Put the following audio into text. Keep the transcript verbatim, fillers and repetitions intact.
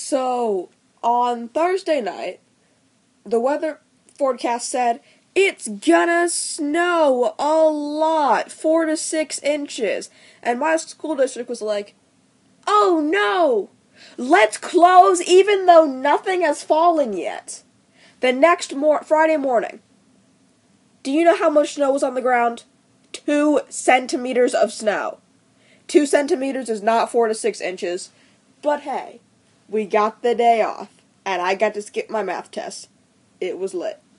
So, on Thursday night, the weather forecast said it's gonna snow a lot, four to six inches. And my school district was like, oh no, let's close even though nothing has fallen yet. The next mor- Friday morning, do you know how much snow was on the ground? Two centimeters of snow. Two centimeters is not four to six inches. But hey, we got the day off, and I got to skip my math test. It was lit.